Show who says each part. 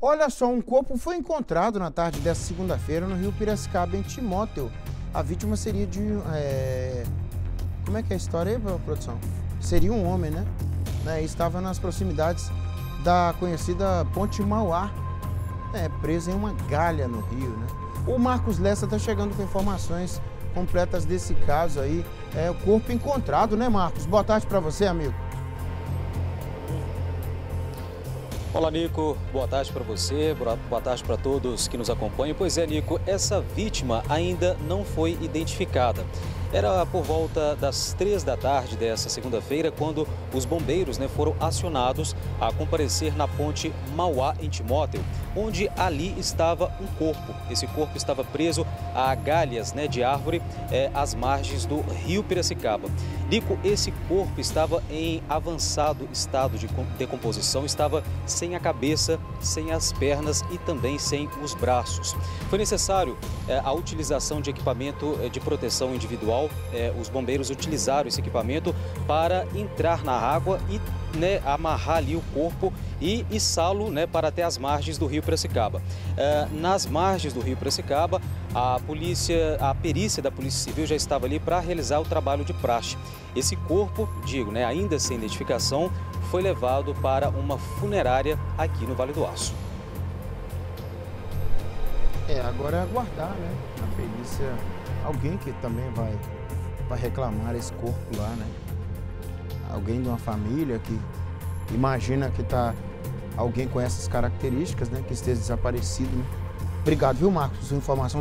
Speaker 1: Olha só, um corpo foi encontrado na tarde desta segunda-feira no Rio Piracicaba, em Timóteo. A vítima seria de... Como é que é a história aí, produção? Seria um homem, né? Estava nas proximidades da conhecida Ponte Mauá, preso em uma galha no Rio, né? O Marcos Lessa está chegando com informações completas desse caso aí. O corpo encontrado, né, Marcos? Boa tarde para você, amigo.
Speaker 2: Olá, Nico. Boa tarde para você, boa tarde para todos que nos acompanham. Pois é, Nico, essa vítima ainda não foi identificada. Era por volta das 3 da tarde dessa segunda-feira, quando os bombeiros foram acionados a comparecer na ponte Mauá, em Timóteo, onde ali estava um corpo. Esse corpo estava preso a galhas de árvore às margens do Rio Piracicaba. Nico, esse corpo estava em avançado estado de decomposição, estava sem a cabeça, sem as pernas e também sem os braços. Foi necessário a utilização de equipamento de proteção individual. Os bombeiros utilizaram esse equipamento para entrar na água e amarrar ali o corpo e içá-lo para até as margens do Rio Piracicaba. Nas margens do Rio Piracicaba, a perícia da Polícia Civil já estava ali para realizar o trabalho de praxe. Esse corpo, ainda sem identificação, foi levado para uma funerária aqui no Vale do Aço.
Speaker 1: Agora é aguardar, né? A perícia, alguém que também vai reclamar esse corpo lá, né? Alguém de uma família que imagina que tá alguém com essas características, né? Que esteja desaparecido, né? Obrigado, viu, Marcos? Sua informação.